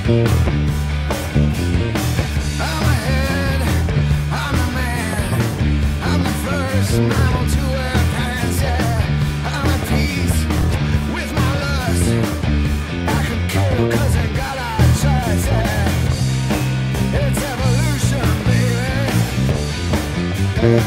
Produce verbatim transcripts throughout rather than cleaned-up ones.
ahead, I'm the man, I'm the first mammal to wear pants, yeah. I'm at peace with my lust, I can kill cause I got a choice, yeah. It's evolution, baby.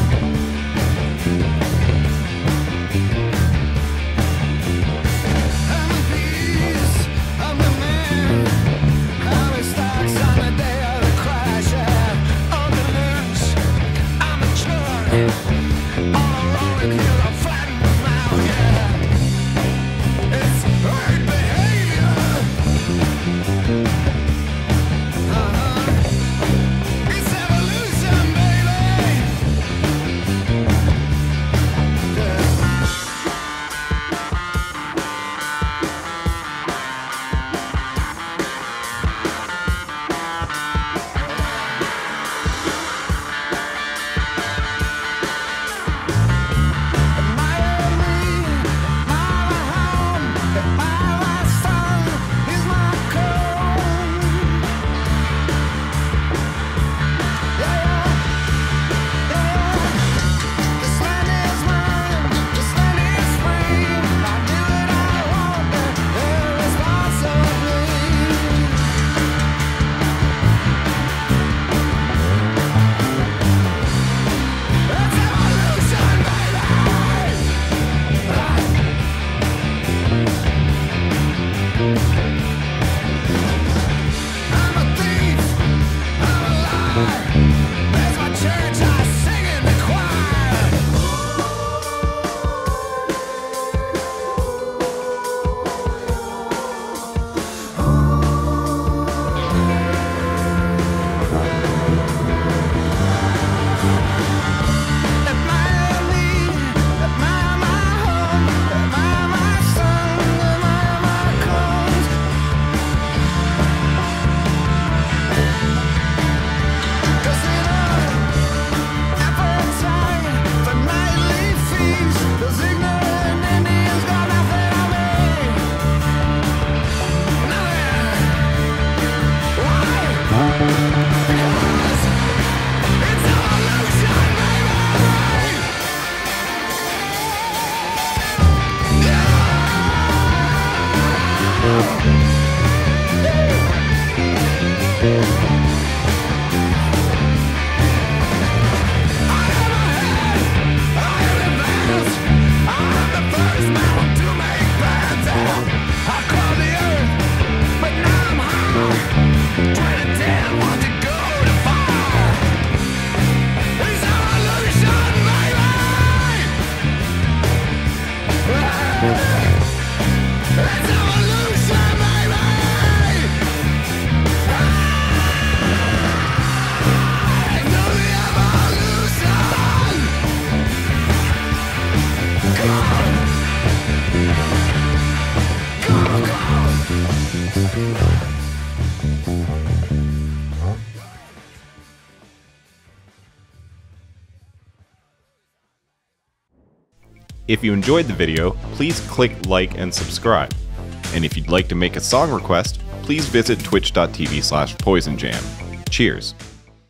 If you enjoyed the video, please click like and subscribe. And if you'd like to make a song request, please visit twitch dot t v slash poison jam. Cheers.